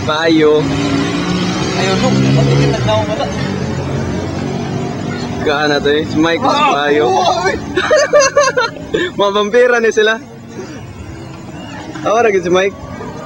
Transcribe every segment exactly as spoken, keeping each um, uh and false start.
Payo. Ayun, no. Matigit na ako wala. Kaan na to eh. Si Mike, si Payo. Mga vampira ni sila. Ako rin si Mike.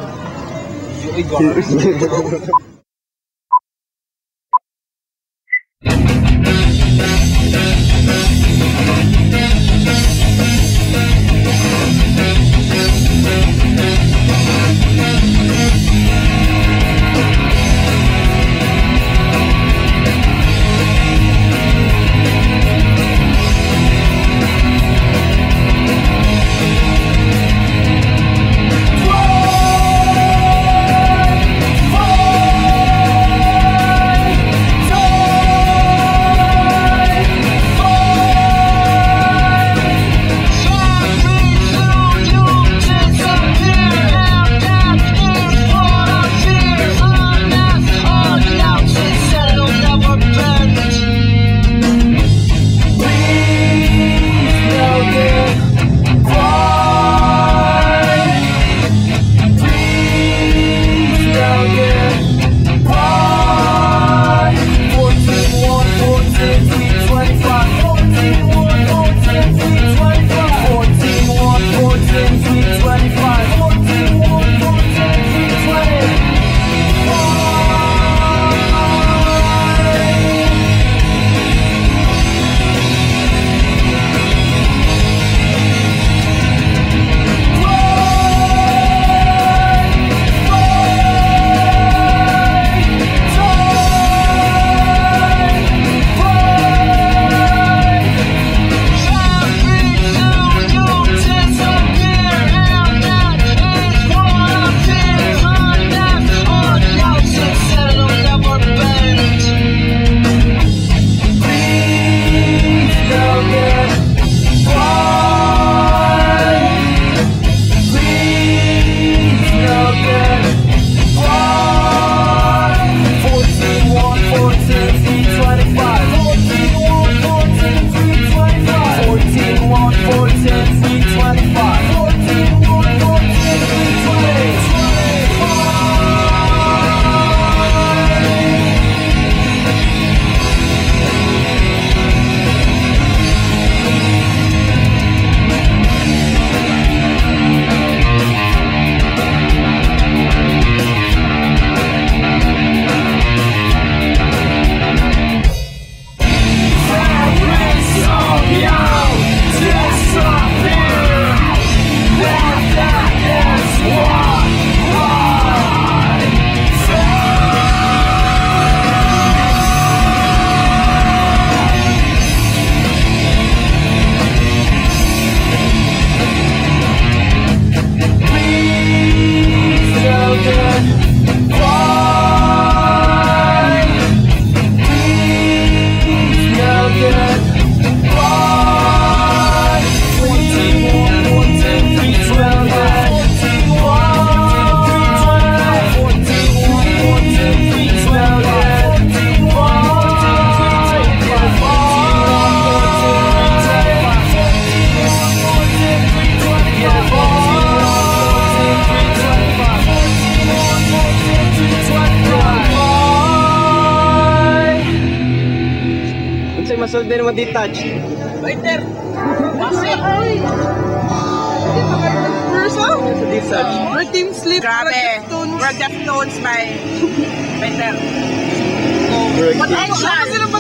Masold din naman detached. Waiter! Kasi! Hindi pa kayo nag-first ah? Sa detached. We're team sleep. Grabe. We're Deftones by Waiter. We're What else?